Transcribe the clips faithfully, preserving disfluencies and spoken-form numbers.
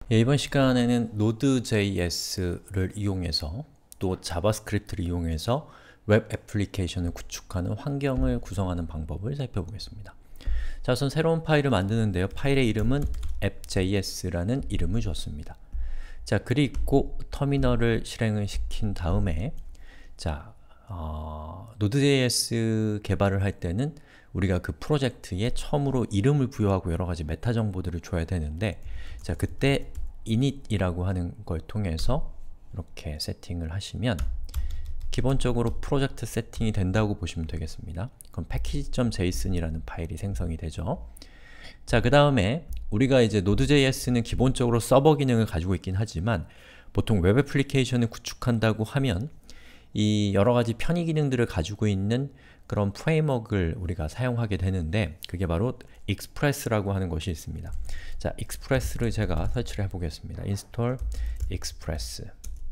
예, 이번 시간에는 노드.제이에스를 이용해서 또 자바스크립트를 이용해서 웹 애플리케이션을 구축하는 환경을 구성하는 방법을 살펴보겠습니다. 자, 우선 새로운 파일을 만드는데요. 파일의 이름은 app.js라는 이름을 줬습니다. 자, 그리고 터미널을 실행을 시킨 다음에 자, 어, 노드.제이에스 개발을 할 때는 우리가 그 프로젝트에 처음으로 이름을 부여하고 여러가지 메타 정보들을 줘야 되는데 자, 그때 init이라고 하는 걸 통해서 이렇게 세팅을 하시면 기본적으로 프로젝트 세팅이 된다고 보시면 되겠습니다. 그럼 package.json이라는 파일이 생성이 되죠. 자, 그 다음에 우리가 이제 노드.제이에스는 기본적으로 서버 기능을 가지고 있긴 하지만 보통 웹 애플리케이션을 구축한다고 하면 이 여러가지 편의 기능들을 가지고 있는 그런 프레임워크를 우리가 사용하게 되는데 그게 바로 익스프레스라고 하는 것이 있습니다. 자, 익스프레스를 제가 설치를 해보겠습니다. install express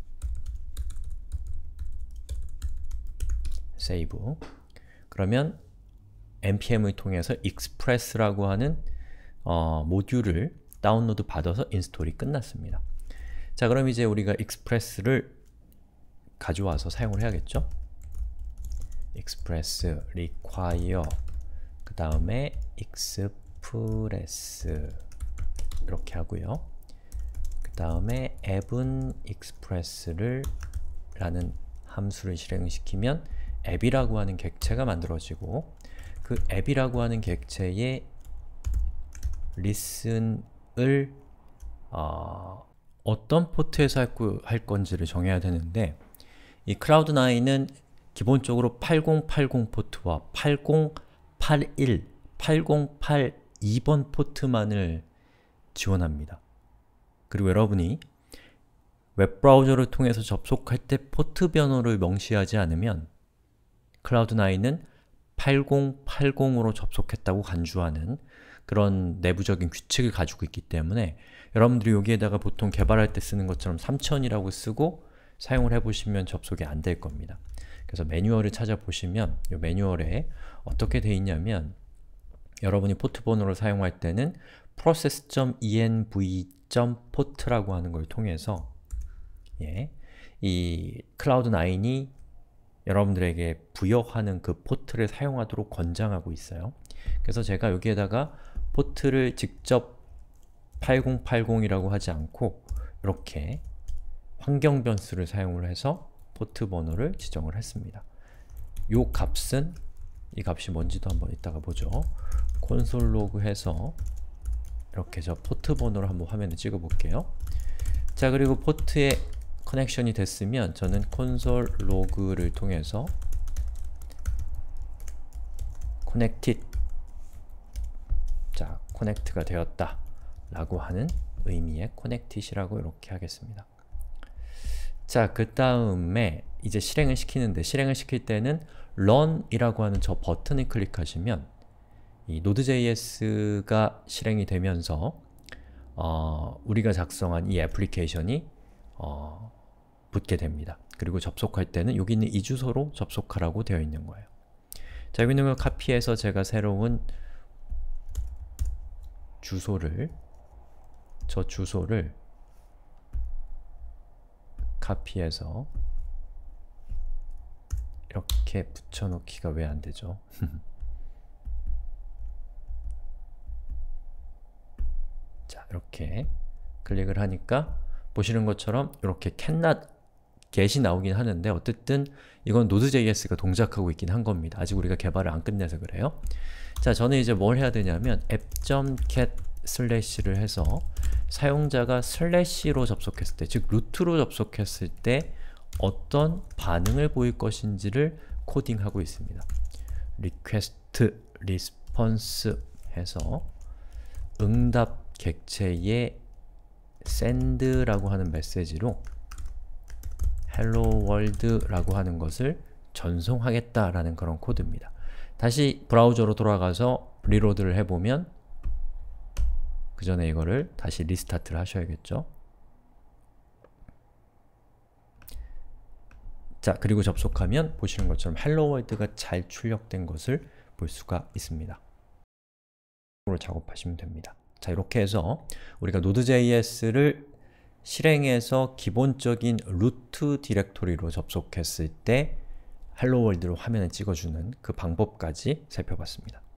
save 그러면 npm을 통해서 express라고 하는 어, 모듈을 다운로드 받아서 인스톨이 끝났습니다. 자, 그럼 이제 우리가 express를 가져와서 사용을 해야겠죠? express require 그 다음에 express 이렇게 하고요. 그 다음에 app은 express를 라는 함수를 실행시키면 app이라고 하는 객체가 만들어지고 그 app이라고 하는 객체의 listen을 어, 어떤 포트에서 할, 할 건지를 정해야 되는데 이 클라우드 나인은 기본적으로 팔공팔공 포트와 팔공팔일, 팔공팔이 번 포트만을 지원합니다. 그리고 여러분이 웹브라우저를 통해서 접속할 때 포트 번호를 명시하지 않으면 클라우드 나인은 팔공팔공으로 접속했다고 간주하는 그런 내부적인 규칙을 가지고 있기 때문에 여러분들이 여기에다가 보통 개발할 때 쓰는 것처럼 삼천이라고 쓰고 사용을 해보시면 접속이 안 될 겁니다. 그래서 매뉴얼을 찾아보시면 이 매뉴얼에 어떻게 되어 있냐면 여러분이 포트 번호를 사용할 때는 process.env.port라고 하는 걸 통해서 예, 이 클라우드 나인이 여러분들에게 부여하는 그 포트를 사용하도록 권장하고 있어요. 그래서 제가 여기에다가 포트를 직접 팔공팔공이라고 하지 않고 이렇게 환경 변수를 사용을 해서 포트 번호를 지정을 했습니다. 요 값은 이 값이 뭔지도 한번 이따가 보죠. 콘솔 로그 해서 이렇게 저 포트 번호를 한번 화면에 찍어 볼게요. 자, 그리고 포트에 커넥션이 됐으면 저는 콘솔 로그를 통해서 connected 자, connect가 되었다 라고 하는 의미의 connected이라고 이렇게 하겠습니다. 자, 그 다음에 이제 실행을 시키는데 실행을 시킬 때는 run 이라고 하는 저 버튼을 클릭하시면 이 노드.제이에스가 실행이 되면서 어, 우리가 작성한 이 애플리케이션이 어, 붙게 됩니다. 그리고 접속할 때는 여기 있는 이 주소로 접속하라고 되어 있는 거예요. 자, 여기 있는 걸 카피해서 제가 새로운 주소를 저 주소를 카피해서 이렇게 붙여놓기가 왜 안되죠? 자, 이렇게 클릭을 하니까 보시는 것처럼 이렇게 cannot get이 나오긴 하는데 어쨌든 이건 노드.제이에스가 동작하고 있긴 한 겁니다. 아직 우리가 개발을 안 끝내서 그래요. 자, 저는 이제 뭘 해야 되냐면 app.get 슬래시를 해서 사용자가 슬래시로 접속했을 때, 즉 루트로 접속했을 때 어떤 반응을 보일 것인지를 코딩하고 있습니다. request response 해서 응답 객체에 send라고 하는 메시지로 hello world 라고 하는 것을 전송하겠다라는 그런 코드입니다. 다시 브라우저로 돌아가서 리로드를 해보면 그 전에 이거를 다시 리스타트를 하셔야겠죠. 자, 그리고 접속하면 보시는 것처럼 hello world가 잘 출력된 것을 볼 수가 있습니다. 작업하시면 됩니다. 자, 이렇게 해서 우리가 노드.제이에스를 실행해서 기본적인 루트 디렉토리로 접속했을 때 헬로 월드로 화면에 찍어주는 그 방법까지 살펴봤습니다.